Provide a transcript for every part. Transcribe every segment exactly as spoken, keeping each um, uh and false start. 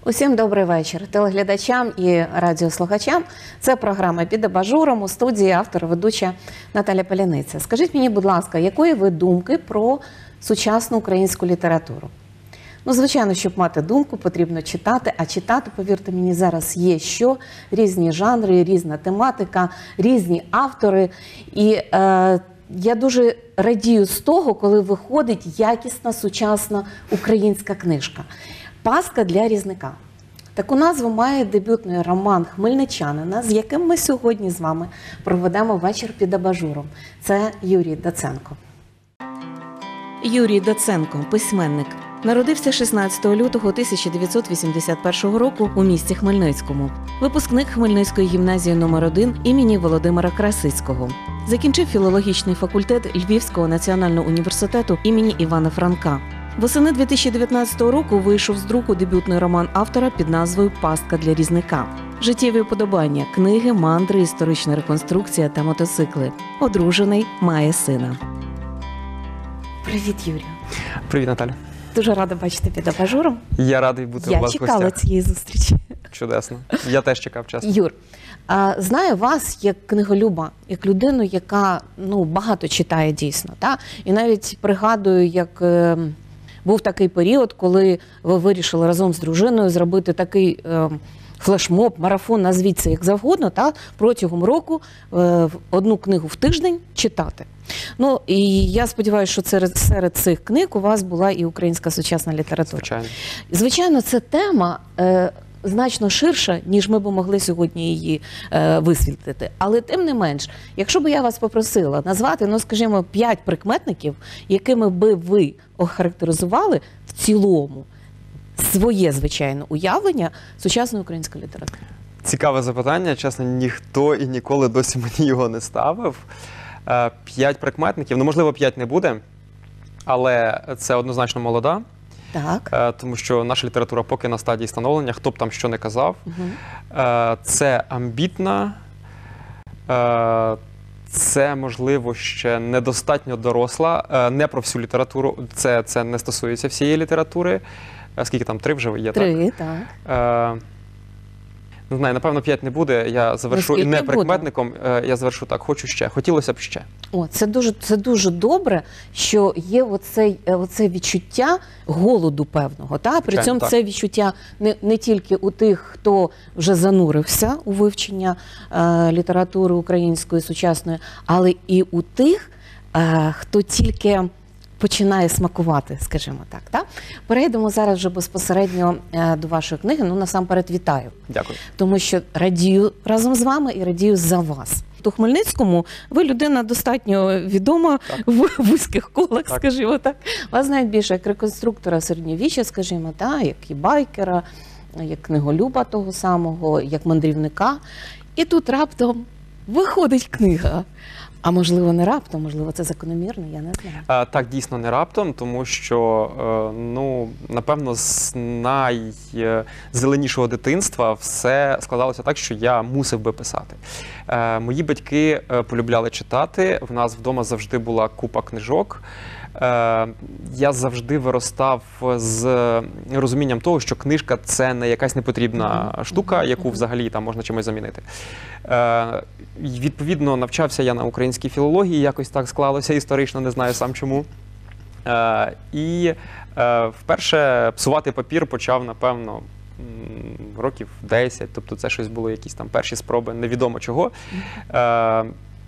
Усім добрий вечір телеглядачам і радіослухачам. Це програма «Під абажуром», у студії автор, ведуча Наталя Паляниця. Скажіть мені, будь ласка, якої ви думки про сучасну українську літературу? Ну, звичайно, щоб мати думку, потрібно читати, а читати, повірте мені, зараз є що. Різні жанри, різна тематика, різні автори. І е, я дуже радію з того, коли виходить якісна, сучасна українська книжка. «Пастка для різника». Таку назву має дебютний роман хмельничанина, з яким ми сьогодні з вами проведемо вечір під абажуром. Це Юрій Доценко. Юрій Доценко – письменник. Народився шістнадцятого лютого тисяча дев'ятсот вісімдесят першого року у місті Хмельницькому. Випускник Хмельницької гімназії номер один імені Володимира Красицького. Закінчив філологічний факультет Львівського національного університету імені Івана Франка. Восени дві тисячі дев'ятнадцятого року вийшов з друку дебютний роман автора під назвою «Пастка для різника». Життєві вподобання – книги, мандри, історична реконструкція та мотоцикли. Одружений, має сина. Привіт, Юрію. Привіт, Наталя. Дуже рада бачити під абажуром. Я радий бути у вас в гостях. Я чекала цієї зустрічі. Чудесно. Я теж чекав чесно. Юр, а, знаю вас як книголюба, як людину, яка ну, багато читає дійсно. Та? І навіть пригадую, як е, був такий період, коли ви вирішили разом з дружиною зробити такий е, флешмоб, марафон, назвіть це як завгодно, та? Протягом року е, одну книгу в тиждень читати. Ну, і я сподіваюся, що серед, серед цих книг у вас була і українська сучасна література. Звичайно. Звичайно, це тема е, значно ширша, ніж ми б могли сьогодні її е, висвітлити. Але тим не менш, якщо б я вас попросила назвати, ну, скажімо, п'ять прикметників, якими би ви охарактеризували в цілому своє, звичайно, уявлення сучасної української літератури. Цікаве запитання. Чесно, ніхто і ніколи досі мені його не ставив. П'ять прикметників, ну, можливо, п'ять не буде, але це однозначно молода. Так. Тому що наша література поки на стадії становлення, хто б там що не казав. Угу. Це амбітна, це, можливо, ще недостатньо доросла, не про всю літературу, це, це не стосується всієї літератури. Скільки там, три вже є, три, так? Три, так. Не знаю, напевно, п'ять не буде. Я завершу і не прикметником, я завершу так, хочу ще, хотілося б ще. О, це дуже, це дуже добре, що є оце, оце відчуття голоду певного. Та? При цьому це відчуття не, не тільки у тих, хто вже занурився у вивчення е, літератури української сучасної, але і у тих, е, хто тільки починає смакувати, скажімо так. Та? Перейдемо зараз вже безпосередньо е, до вашої книги. Ну, насамперед, вітаю. Дякую. Тому що радію разом з вами і радію за вас. У Хмельницькому ви людина достатньо відома так. в вузьких колах, так. скажімо так. Вас знають більше як реконструктора середньовіччя, скажімо, та, як і байкера, як книголюба того самого, як мандрівника. І тут раптом виходить книга. А можливо, не раптом, можливо, це закономірно, я не знаю. А, так, дійсно, не раптом, тому що, ну, напевно, з найзеленішого дитинства все складалося так, що я мусив би писати. Е, мої батьки полюбляли читати, в нас вдома завжди була купа книжок. Е, я завжди виростав з розумінням того, що книжка – це не якась непотрібна штука, яку взагалі там можна чимось замінити. Е, відповідно, навчався я на українській філології, якось так склалося історично, не знаю сам чому. Е, і е, вперше псувати папір почав, напевно, років десять, тобто це щось було, якісь там перші спроби, невідомо чого. Е,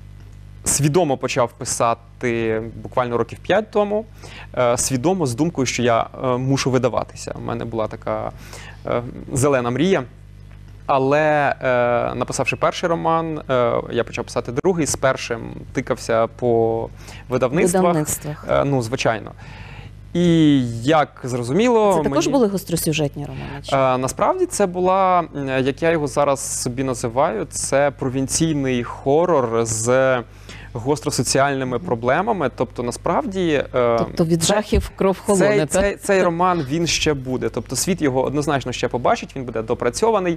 Свідомо почав писати буквально років п'ять тому, е, свідомо з думкою, що я е, мушу видаватися. У мене була така е, зелена мрія. Але е, написавши перший роман, е, я почав писати другий, з першим тикався по видавництвах. Видавництвах. Е, ну, звичайно. І як зрозуміло... Це також мені... були гостросюжетні романи? Чи? Е, насправді це була, як я його зараз собі називаю, це провінційний хорор з гостросоціальними проблемами. Тобто, насправді... Тобто від жахів кров холоне, цей, цей, цей роман, він ще буде. Тобто світ його однозначно ще побачить, він буде допрацьований.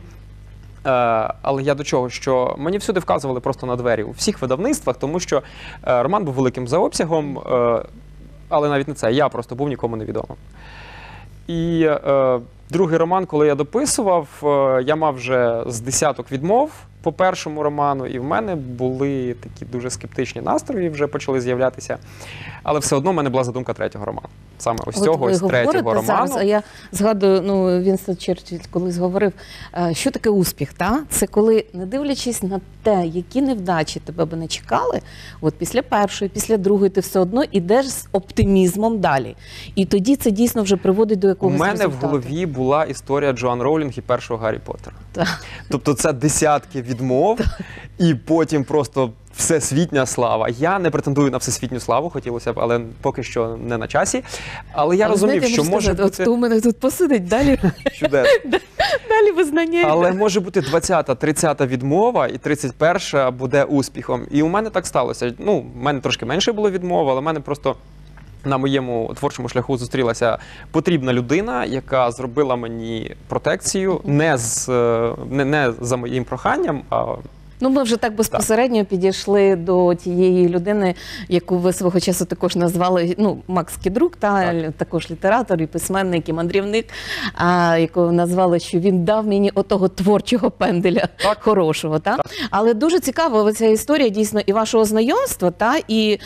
Але я до чого, що мені всюди вказували просто на двері у всіх видавництвах, тому що роман був великим за обсягом, але навіть не це, я просто був нікому невідомим. І е, другий роман, коли я дописував, е, я мав вже з десяток відмов по першому роману, і в мене були такі дуже скептичні настрої, вже почали з'являтися. Але все одно в мене була задумка третього роману. Саме ось От цього, ви ось третього говорите роману. зараз, а я згадую, ну, Вінстон Черчилль колись говорив, е, що таке успіх, та? Це коли, не дивлячись на те, які невдачі тебе би не чекали, от після першої, після другої ти все одно йдеш з оптимізмом далі. І тоді це дійсно вже приводить до У якогось мене результату. в голові була історія Джоан Роулінг і першого Гаррі Поттера. Так. Тобто це десятки відмов, і потім просто всесвітня слава. Я не претендую на всесвітню славу, хотілося б, але поки що не на часі. Але я Але, розумів, знаєте, я що можу може сказати, бути от хто у мене тут посидить, далі, чудесно. далі визнання. Але може бути двадцята, тридцята відмова, і тридцять перша буде успіхом. І у мене так сталося. Ну, в мене трошки менше було відмов, але в мене просто на моєму творчому шляху зустрілася потрібна людина, яка зробила мені протекцію не, з, не, не за моїм проханням, а Ну, ми вже так безпосередньо підійшли до тієї людини, яку ви свого часу також назвали, ну, Макс Кідрук, та, Так. також літератор, і письменник, і мандрівник, а, якого назвали, що він дав мені отого творчого пенделя Так. хорошого. Та? Так. Але дуже цікава ця історія дійсно і вашого знайомства, та, і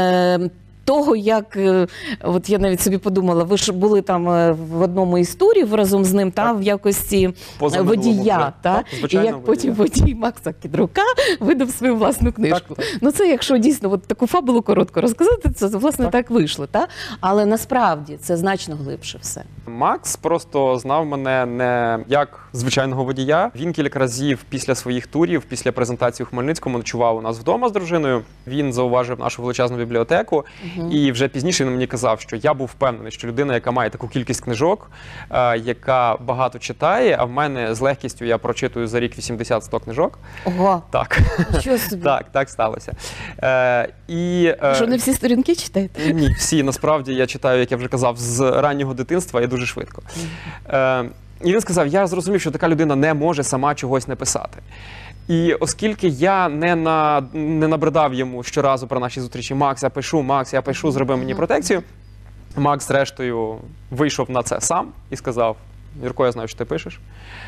е, того, як, е, от я навіть собі подумала, ви ж були там е, в одному із турів разом з ним, та, Так. в якості позаминулому водія, вже. та? Так, І звичайно, як потім водія. водій Макса Кідрука видав свою власну книжку. Так, так. Ну це якщо дійсно от таку фабулу коротко розказати, це власне так, Так. вийшло. Та? Але насправді це значно глибше все. Макс просто знав мене не як звичайного водія. Він кілька разів після своїх турів, після презентації у Хмельницькому ночував у нас вдома з дружиною. Він зауважив нашу величезну бібліотеку, Угу. і вже пізніше він мені казав, що я був впевнений, що людина, яка має таку кількість книжок, е, яка багато читає, а в мене з легкістю я прочитую за рік вісімдесят-сто книжок. Ого, Так, що собі? так, так сталося. Е, і, е, Що не всі сторінки читаєте? Ні, всі. Насправді я читаю, як я вже казав, з раннього дитинства і дуже швидко. Е, і він сказав, я зрозумів, що така людина не може сама чогось не писати. І оскільки я не, на, не набридав йому щоразу про наші зустрічі, Макс, я пишу, Макс, я пишу, зроби мені протекцію, Макс, зрештою, вийшов на це сам і сказав, Юрко, я знаю, що ти пишеш.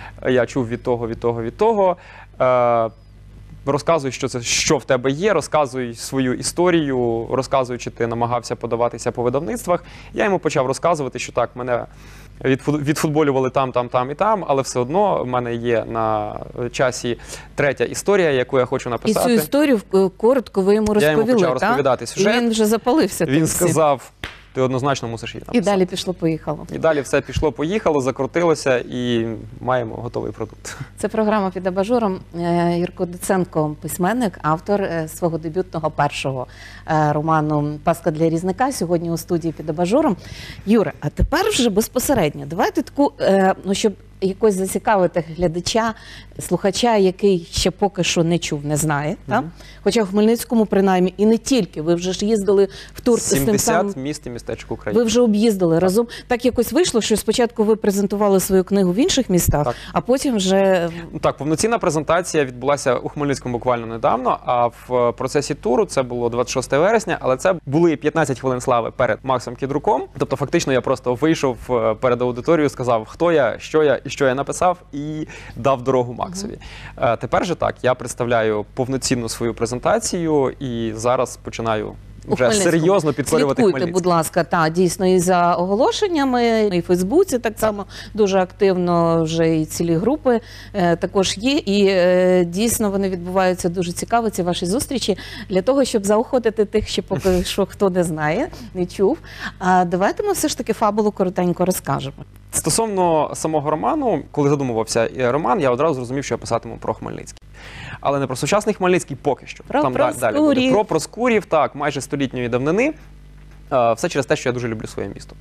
Я чув від того, від того, від того. Е, Розказуй, що це, що в тебе є, розказуй свою історію, розказуй, чи ти намагався подаватися по видавництвах. Я йому почав розказувати, що так, мене відфу- відфутболювали там, там, там і там, але все одно в мене є на часі третя історія, яку я хочу І написати. цю історію е, коротко ви йому Я розповіли, йому почав та? розповідати сюжет. І він вже запалився. Він тим всім. сказав, ти однозначно мусиш її І написати. далі пішло-поїхало. І далі все пішло-поїхало, закрутилося і маємо готовий продукт. Це програма «Під абажуром». Е, Юрко Доценко, письменник, автор е, свого дебютного першого е, роману «Паска для різника». Сьогодні у студії «Під абажуром». Юра, а тепер вже безпосередньо. Давайте таку, е, ну, щоб якось зацікавити глядача, слухача, який ще поки що не чув, не знає. Та? Мгм. Хоча в Хмельницькому, принаймні, і не тільки. Ви вже ж їздили в тур з тим сімдесят самим. міст і містечок України. Ви вже об'їздили разом. Так якось вийшло, що спочатку ви презентували свою книгу в інших містах, Так. а потім вже Ну, Так, повноцінна презентація відбулася у Хмельницькому буквально недавно, а в процесі туру це було двадцять шостого вересня, але це були п'ятнадцять хвилин слави перед Максом Кідруком. Тобто, фактично, я просто вийшов е, перед аудиторією, сказав, хто я, що я і що я написав, і дав дорогу Максові. Е, Тепер же так, я представляю повноцінну свою презентацію і зараз починаю у вже Хмельницькому. серйозно підкорювати Слідкуйте, Хмельницький. будь ласка, та дійсно і за оголошеннями, і в Фейсбуці так само дуже активно вже і цілі групи е, також є. І е, дійсно вони відбуваються дуже цікаво, ці ваші зустрічі, для того, щоб заохотити тих, ще поки що хто не знає, не чув. А давайте ми все ж таки фабулу коротенько розкажемо. Стосовно самого роману, коли задумувався е, роман, я одразу зрозумів, що я писатиму про Хмельницький. Але не про сучасний Хмельницький поки що. Про Там далі- далі буде. Проскурів. Про Проскурів, так, майже столітньої давнини. Е, Все через те, що я дуже люблю своє місто.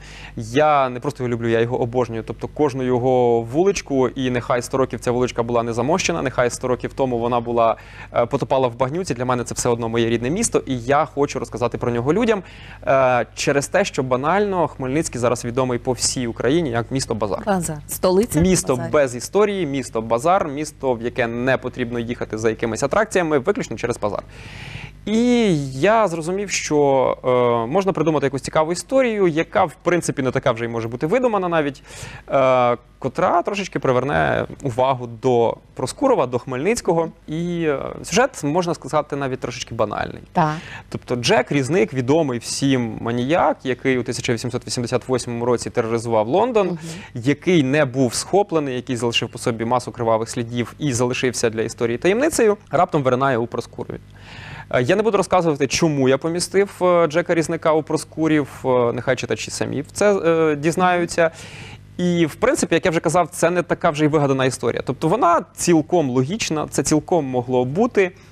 Я не просто його люблю, я його обожнюю. Тобто кожну його вуличку, і нехай сто років ця вуличка була не замощена, нехай сто років тому вона була е, потопала в багнюці. Для мене це все одно моє рідне місто, і я хочу розказати про нього людям е, через те, що банально Хмельницький зараз відомий по всій Україні як місто-базар. Базар. Столиця. Місто базар. без історії, місто базар, місто, в яке не потрібно їхати за якимись атракціями, виключно через базар. І я зрозумів, що е, можна придумати якусь цікаву історію, яка, в принципі, не така вже й може бути видумана навіть, е, котра трошечки приверне увагу до Проскурова, до Хмельницького. І е, сюжет, можна сказати, навіть трошечки банальний. Так. Тобто Джек Різник, відомий всім маніяк, який у тисяча вісімсот вісімдесят восьмому році тероризував Лондон, угу. який не був схоплений, який залишив по собі масу кривавих слідів і залишився для історії таємницею, раптом виринає у Проскурові. Я не буду розказувати, чому я помістив Джека Різника у Проскурів, нехай читачі самі це е, дізнаються. І, в принципі, як я вже казав, це не така вже й вигадана історія. Тобто вона цілком логічна, це цілком могло бути, е,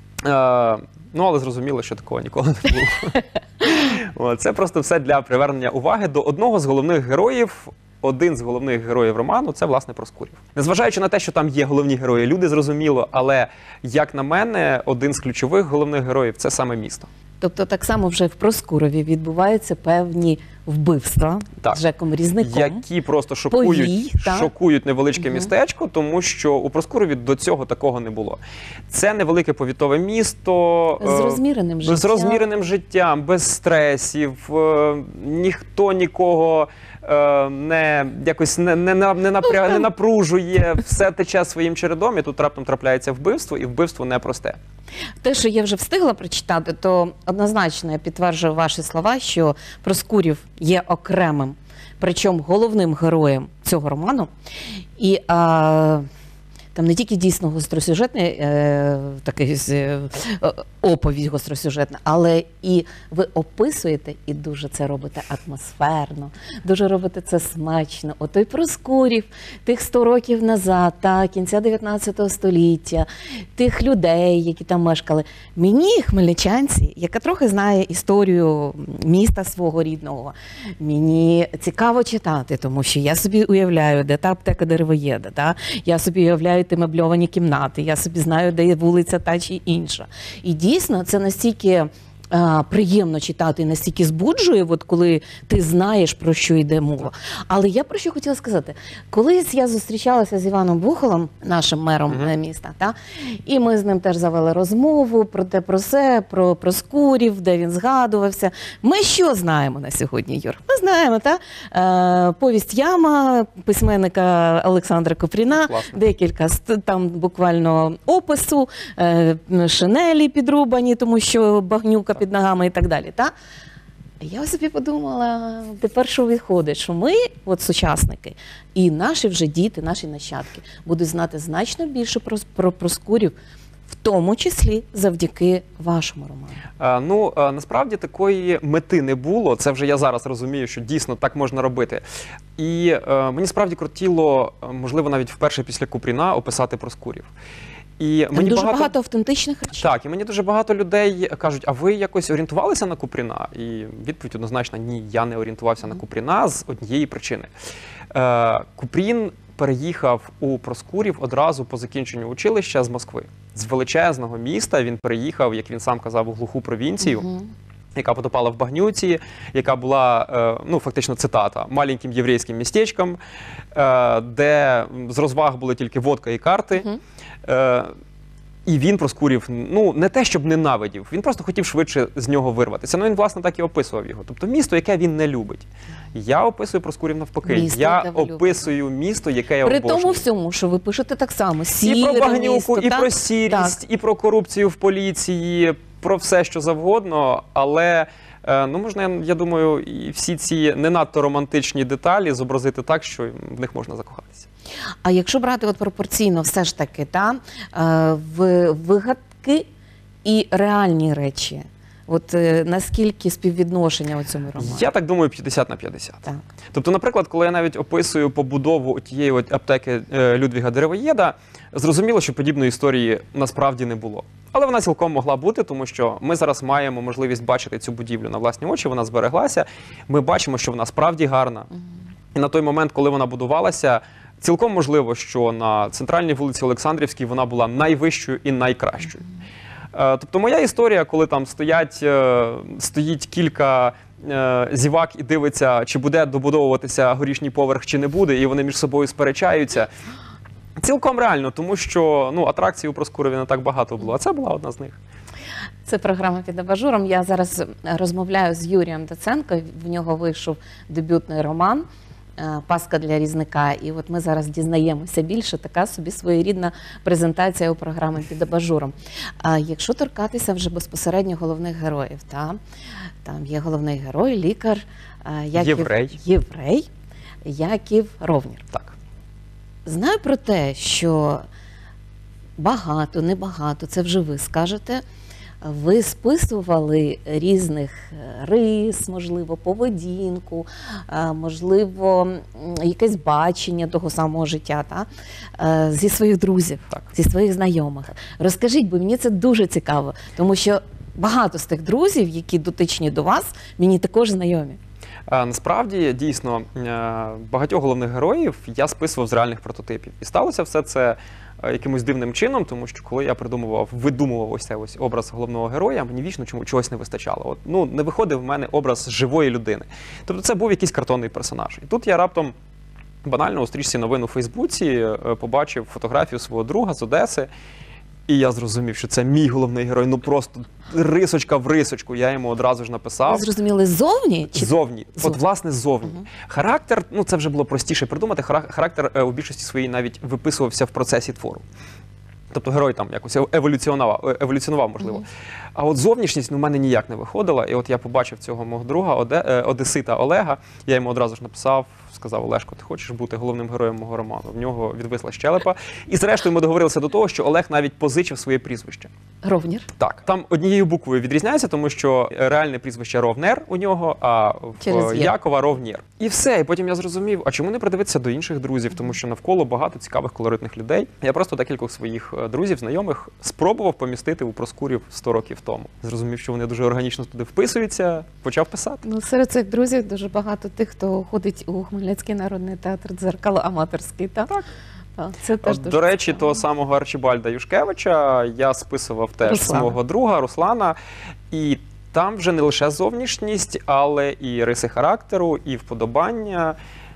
ну, але зрозуміло, що такого ніколи не було. Це просто все для привернення уваги до одного з головних героїв. Один з головних героїв роману – це, власне, Проскурів. Незважаючи на те, що там є головні герої, люди, зрозуміло, але, як на мене, один з ключових головних героїв – це саме місто. Тобто так само вже в Проскурові відбуваються певні вбивства так. з Джеком Різником. Які просто шокують, Повій, шокують невеличке угу. містечко, тому що у Проскурові до цього такого не було. Це невелике повітове місто. З розміреним життям. З розміреним життям, без стресів, ніхто нікого не, якось не, не, не, напря... не напружує, все тече своїм чередом, і тут раптом трапляється вбивство, і вбивство непросте. Те, що я вже встигла прочитати, то однозначно я підтверджую ваші слова, що Проскурів є окремим, причому головним героєм цього роману. І а, там не тільки дійсно гостросюжетний е, такий е, оповідь гостросюжетна, але і ви описуєте, і дуже це робите атмосферно, дуже робите це смачно. Отой Проскурів тих сто років назад, та кінця дев'ятнадцятого століття, тих людей, які там мешкали. Мені, хмельничанці, яка трохи знає історію міста свого рідного, мені цікаво читати, тому що я собі уявляю, де та аптека Деревоєда, та? Я собі уявляю ті мебльовані кімнати, я собі знаю, де є вулиця та чи інша. І дійсно, це настільки а, приємно читати, настільки збуджує, от коли ти знаєш, про що йде мова. Але я про що хотіла сказати. Колись я зустрічалася з Іваном Бухолом, нашим мером uh-huh. міста, та? І ми з ним теж завели розмову про те, про все, про Проскурів, де він згадувався. Ми що знаємо на сьогодні, Юр? Ми знаємо, та? Е, повість «Яма» письменника Олександра Купріна, Класно. Декілька там буквально опису, е, шинелі підрубані, тому що багнюка під ногами і так далі. Та? Я собі подумала, тепер що виходить, що ми, от сучасники, і наші вже діти, наші нащадки, будуть знати значно більше про, про Проскурів, в тому числі завдяки вашому роману. А, ну, а, насправді такої мети не було, це вже я зараз розумію, що дійсно так можна робити. І а, мені справді крутіло, можливо, навіть вперше після Купріна описати Проскурів. І Там мені дуже багато... багато автентичних речей. Так, і мені дуже багато людей кажуть, а ви якось орієнтувалися на Купріна? І відповідь однозначно, ні, я не орієнтувався mm-hmm. на Купріна з однієї причини. Е, Купрін переїхав у Проскурів одразу по закінченню училища з Москви. З величезного міста він переїхав, як він сам казав, у глуху провінцію. Mm-hmm. яка потопала в багнюці, яка була, ну, фактично цитата, маленьким єврейським містечком, де з розваг були тільки водка і карти. Uh-huh. І він Проскурів, ну, не те, щоб ненавидів, він просто хотів швидше з нього вирватися. Ну, він, власне, так і описував його. Тобто місто, яке він не любить. Я описую Проскурів навпаки. Місто, я описую любите. Місто, яке я обожнюю. При тому всьому, що ви пишете так само. Сіре і про багнюку, місто, і так? про сірість, так. і про корупцію в поліції, про все, що завгодно, але, ну, можна, я думаю, і всі ці не надто романтичні деталі зобразити так, що в них можна закохатися. А якщо брати от пропорційно все ж таки, та, в вигадки і реальні речі, от наскільки співвідношення у цьому романі? Я так думаю, п'ятдесят на п'ятдесят. Так. Тобто, наприклад, коли я навіть описую побудову тієї от аптеки Людвіга Деревоєда, зрозуміло, що подібної історії насправді не було. Але вона цілком могла бути, тому що ми зараз маємо можливість бачити цю будівлю на власні очі, вона збереглася, ми бачимо, що вона справді гарна. Угу. І на той момент, коли вона будувалася, цілком можливо, що на центральній вулиці Олександрівській вона була найвищою і найкращою. Mm-hmm. Тобто моя історія, коли там стоять, стоїть кілька зівак і дивиться, чи буде добудовуватися горішній поверх, чи не буде, і вони між собою сперечаються, цілком реально, тому що, ну, атракцій у Проскурові не так багато було, а це була одна з них. Це програма «Під абажуром». Я зараз розмовляю з Юрієм Доценко. В нього вийшов дебютний роман «Паска для різника». І от ми зараз дізнаємося більше. Така собі своєрідна презентація у програмі «Під абажуром». А якщо торкатися вже безпосередньо головних героїв, та, там є головний герой, лікар, Яків, Єврей. Єврей, Яків Ровнір. Так. Знаю про те, що багато, небагато, це вже ви скажете, ви списували різних рис, можливо, поведінку, можливо, якесь бачення того самого життя, та? Зі своїх друзів, Так. зі своїх знайомих. Розкажіть, бо мені це дуже цікаво, тому що багато з тих друзів, які дотичні до вас, мені також знайомі. Насправді, дійсно, багатьох головних героїв я списував з реальних прототипів. І сталося все це якимось дивним чином, тому що коли я придумував, видумував ось цей ось образ головного героя, мені вічно чому, чогось не вистачало. От, ну, не виходив в мене образ живої людини. Тобто це був якийсь картонний персонаж. І тут я раптом банально у стрічці новин у Фейсбуці побачив фотографію свого друга з Одеси, і я зрозумів, що це мій головний герой, ну просто рисочка в рисочку, я йому одразу ж написав. Ви зрозуміли, ззовні? Чи... Ззовні. Зовні. От, власне, ззовні. Угу. Характер, ну це вже було простіше придумати, характер е, у більшості своїй навіть виписувався в процесі твору. Тобто герой там якось еволюціонував, еволюціонував можливо. Угу. А от зовнішність ну, в мене ніяк не виходила. І от я побачив цього мого друга, Оде, е, одесита Олега, я йому одразу ж написав, сказав: Олешко, ти хочеш бути головним героєм мого роману? В нього відвисла щелепа. І зрештою ми договорилися до того, що Олег навіть позичив своє прізвище. Ровнір. Так. Там однією буквою відрізняється, тому що реальне прізвище Ровнер у нього, а в Через Є. Якова Ровнір. І все. І потім я зрозумів, а чому не придивитися до інших друзів, тому що навколо багато цікавих колоритних людей. Я просто декількох своїх друзів, знайомих спробував помістити у Проскурів сто років тому. Зрозумів, що вони дуже органічно туди вписуються, почав писати. Ну, серед цих друзів дуже багато тих, хто ходить у Хмельницький народний театр «Дзеркало» аматорський, так? Так. Так, це теж От, дуже до речі, цікаво. того самого Арчибальда Юшкевича я списував теж Руслана. свого друга Руслана. І там вже не лише зовнішність, але і риси характеру, і вподобання.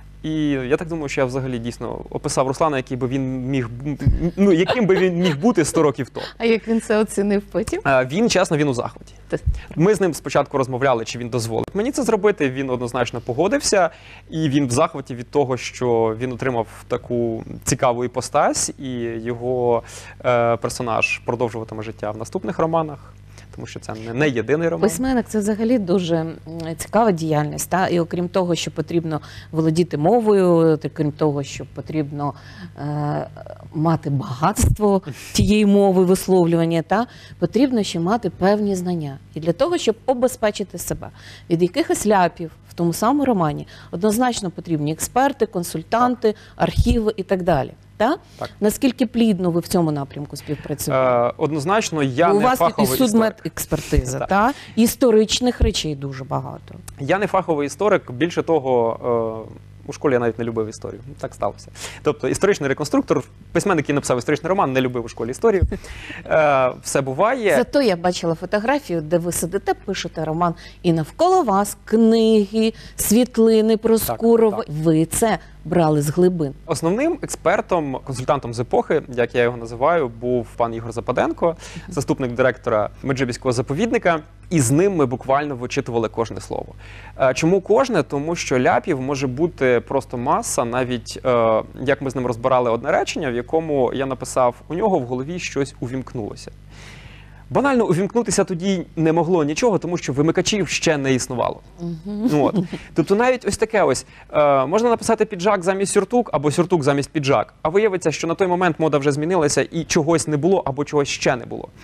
І я так думаю, що я взагалі дійсно описав Руслана, який би він міг, ну, яким би він міг бути сто років тому. А як він це оцінив потім? А, Він, чесно, він у захваті. Ти- Ми з ним спочатку розмовляли, чи він дозволить мені це зробити. Він однозначно погодився, і він в захваті від того, що він отримав таку цікаву іпостась, і його е, персонаж продовжуватиме життя в наступних романах. Тому що це не, не єдиний роман. Письменник – це взагалі дуже м, цікава діяльність. Та? І окрім того, що потрібно володіти мовою, та крім того, що потрібно е, мати багатство тієї мови, висловлювання, та? Потрібно ще мати певні знання. І для того, щоб обезпечити себе від якихось ляпів в тому самому романі, однозначно потрібні експерти, консультанти, архіви і так далі. Та? Так. Наскільки плідно ви в цьому напрямку співпрацюєте? Е, однозначно, я Бо у не вас тут і фаховий історик. судмедекспертиза, Так. та? Історичних речей дуже багато. Я не фаховий історик, більше того, е, у школі я навіть не любив історію. Так сталося. Тобто історичний реконструктор, письменник, який написав історичний роман, не любив у школі історію. Е, все буває. Зато я бачила фотографію, де ви сидите, пишете роман, і навколо вас книги, світлини Проскурова. Так, Ви це брали з глибин. Основним експертом, консультантом з епохи, як я його називаю, був пан Ігор Западенко, заступник директора Меджибіського заповідника. І з ним ми буквально вичитували кожне слово. Е, Чому кожне? Тому що ляпів може бути просто маса, навіть е, як ми з ним розбирали одне речення, в якому я написав, у нього в голові щось увімкнулося. Банально увімкнутися тоді не могло нічого, тому що вимикачів ще не існувало. Угу. От. Тобто навіть ось таке ось, е, можна написати піджак замість сюртук або сюртук замість піджак, а виявиться, що на той момент мода вже змінилася і чогось не було або чогось ще не було.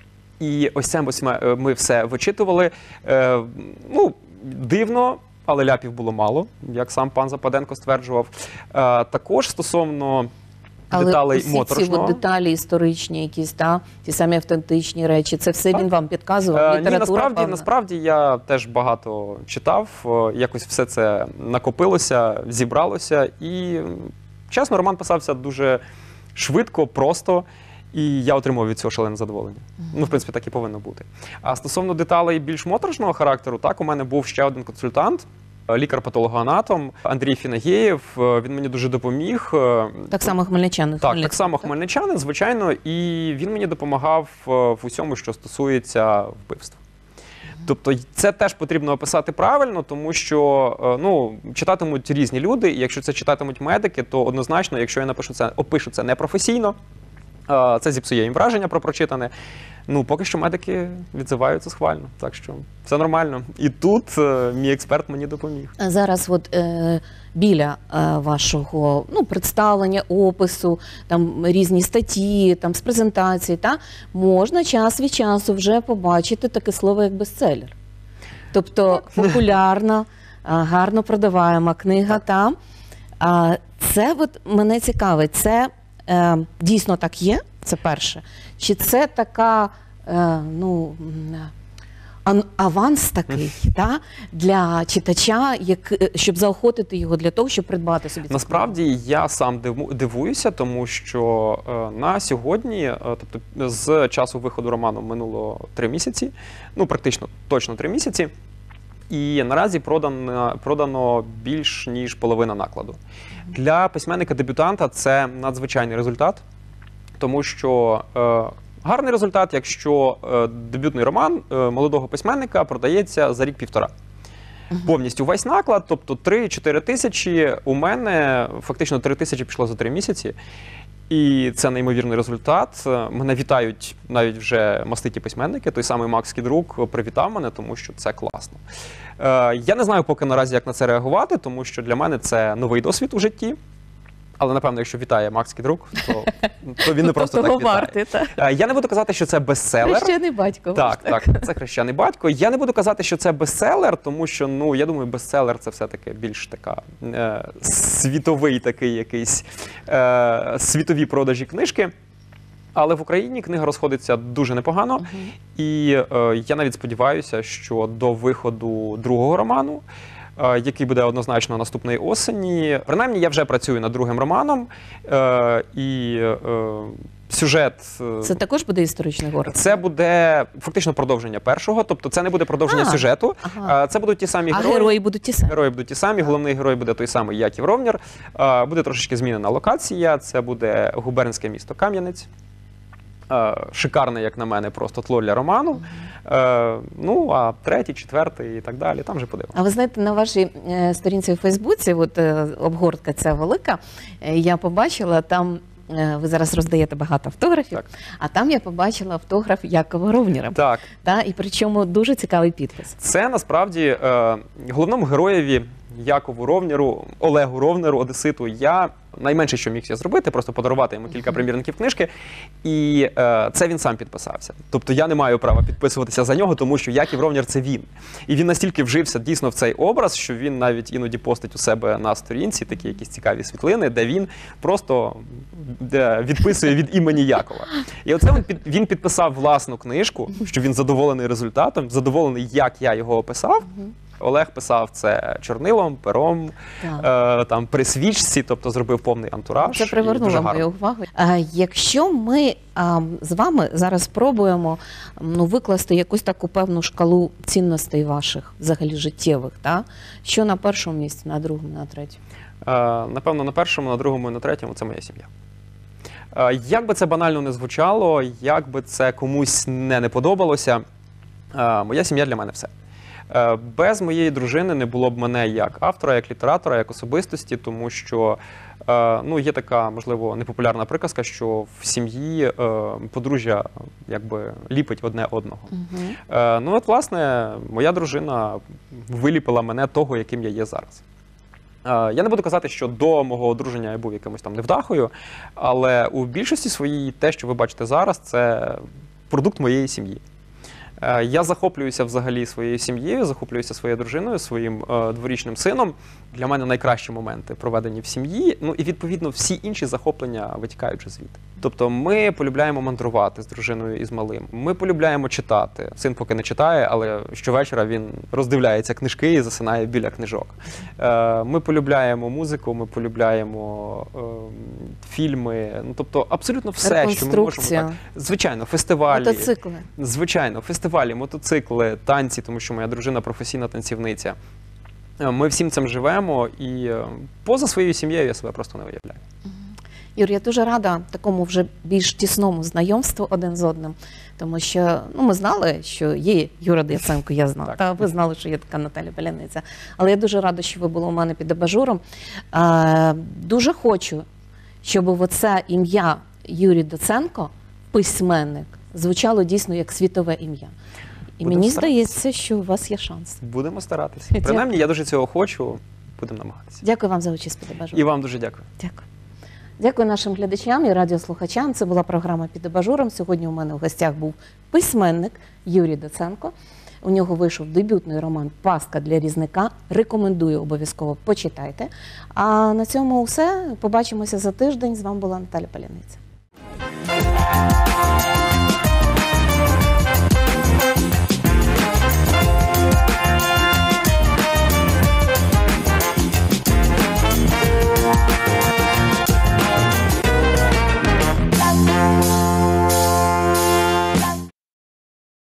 І ось це ось ми, ми все вичитували. Е, ну, дивно, але ляпів було мало, як сам пан Западенко стверджував. Е, також стосовно Але деталей усі ці моторошного. от деталі історичні якісь, та? Ті самі автентичні речі, це все Так. він вам підказував, Е, література, Ні, насправді, певна? насправді я теж багато читав, е, якось все це накопилося, зібралося. І, чесно, роман писався дуже швидко, просто. І я отримав від цього шалене задоволення. Uh-huh. Ну, в принципі, так і повинно бути. А стосовно деталей більш моторошного характеру, так, у мене був ще один консультант, лікар-патологоанатом Андрій Фінагеєв. Він мені дуже допоміг. Так само хмельничанин. Так, так само хмельничанин, звичайно, і він мені допомагав в усьому, що стосується вбивства. Тобто це теж потрібно описати правильно, тому що ну, читатимуть різні люди, і якщо це читатимуть медики, то однозначно, якщо я напишу це, опишу це непрофесійно, це зіпсує їм враження про прочитане. Ну, поки що медики відзиваються схвально, так що все нормально. І тут е, мій експерт мені допоміг. Зараз от е, біля е, вашого ну, представлення, опису, там різні статті, там з презентації, та, можна час від часу вже побачити таке слово, як бестселер. Тобто популярна, гарно продаваєма книга там. А це от мене цікавить, це е, дійсно так є? Це перше. Чи це така, е, ну, аванс такий, та, для читача, як, щоб заохотити його для того, щоб придбати собі це? Насправді, я сам дивуюся, тому що е, на сьогодні, е, тобто з часу виходу роману минуло три місяці, ну, практично точно три місяці, і наразі продано, продано більш ніж половина накладу. Для письменника-дебютанта це надзвичайний результат. Тому що е, гарний результат, якщо е, дебютний роман е, молодого письменника продається за рік-півтора. Uh-huh. Повністю весь наклад, тобто три-чотири тисячі, у мене фактично три тисячі пішло за три місяці. І це неймовірний результат. Мене вітають навіть вже маститі письменники. Той самий Макс Кідрук привітав мене, тому що це класно. Е, я не знаю поки наразі, як на це реагувати, тому що для мене це новий досвід у житті. Але, напевно, якщо вітає Макс Кідрук, то, то він не просто так вітає. Варти, так. Я не буду казати, що це бестселер. Хрещений батько. Так, так, так, це хрещений батько. Я не буду казати, що це бестселер, тому що, ну, я думаю, бестселер – це все-таки більш така е, світовий такий якийсь, е, світові продажі книжки. Але в Україні книга розходиться дуже непогано. Uh-huh. І е, я навіть сподіваюся, що до виходу другого роману, який буде однозначно наступної осені. Принаймні, я вже працюю над другим романом, е, і е, сюжет... Це також буде історичний город? Це буде фактично продовження першого, тобто це не буде продовження а, сюжету, ага. Це будуть ті самі а герої. А герої будуть ті самі? Герої будуть ті самі, головний герой буде той самий Яків Ровнєр, буде трошечки змінена локація, це буде губернське місто Кам'янець. Шикарне, як на мене, просто тло для роману. Е, ну, а третій, четвертий і так далі, там вже подивимося. А ви знаєте, на вашій е, сторінці у Фейсбуці, от е, обгортка ця велика, е, я побачила, там е, ви зараз роздаєте багато автографів, так. А там я побачила автограф Якова Ровнєра. Так. Та, і причому дуже цікавий підпис. Це, насправді, е, головному героєві Якову Ровнєру, Олегу Ровнеру, одеситу, я найменше, що міг я зробити, просто подарувати йому кілька примірників книжки, і е, це він сам підписався. Тобто я не маю права підписуватися за нього, тому що Яків Ровнєр – це він. І він настільки вжився дійсно в цей образ, що він навіть іноді постить у себе на сторінці такі якісь цікаві світлини, де він просто де відписує від імені Якова. І оце він, під, він підписав власну книжку, що він задоволений результатом, задоволений, як я його описав. Олег писав це чорнилом, пером, е, там, при свічці, тобто зробив повний антураж. Це привернуло мою увагу. А, якщо ми а, з вами зараз спробуємо ну, викласти якусь таку певну шкалу цінностей ваших, взагалі життєвих, та? Що на першому місці, на другому, на третьому? Е, напевно, на першому, на другому і на третьому – це моя сім'я. Е, як би це банально не звучало, як би це комусь не, не подобалося, е, моя сім'я для мене все. Без моєї дружини не було б мене як автора, як літератора, як особистості, тому що ну, є така, можливо, непопулярна приказка, що в сім'ї подружжя якби ліпить одне одного. Uh-huh. Ну от, власне, моя дружина виліпила мене того, яким я є зараз. Я не буду казати, що до мого одруження я був якимось там невдахою, але у більшості своїй те, що ви бачите зараз, це продукт моєї сім'ї. Я захоплююся взагалі своєю сім'єю, захоплююся своєю дружиною, своїм е, дворічним сином. Для мене найкращі моменти проведені в сім'ї. Ну і, відповідно, всі інші захоплення витікають вже звідти. Тобто ми полюбляємо мандрувати з дружиною і з малим. Ми полюбляємо читати. Син поки не читає, але щовечора він роздивляється книжки і засинає біля книжок. Е, ми полюбляємо музику, ми полюбляємо е, фільми. Ну, тобто абсолютно все, що ми можемо. Так, звичайно, фестивалі. Е, Ми всім цим живемо, і е, поза своєю сім'єю я себе просто не виявляю. Юр, я дуже рада такому вже більш тісному знайомству один з одним, тому що ну, ми знали, що є Юра Дяценко, я знала, Так. та ви знали, що є така Наталя Паляниця. Але я дуже рада, що ви були у мене під абажуром. Е, дуже хочу, щоб оце ім'я Юрій Доценко, письменник, звучало дійсно як світове ім'я. І Будемо мені старатися. здається, що у вас є шанс. Будемо старатися. Дякую. Принаймні, я дуже цього хочу, будемо намагатися. Дякую вам за участь під абажуром. І вам дуже дякую. Дякую. Дякую нашим глядачам і радіослухачам. Це була програма «Під абажуром». Сьогодні у мене в гостях був письменник Юрій Доценко. У нього вийшов дебютний роман «Пастка для різника». Рекомендую, обов'язково почитайте. А на цьому все. Побачимося за тиждень. З вами була Наталя Паляниця.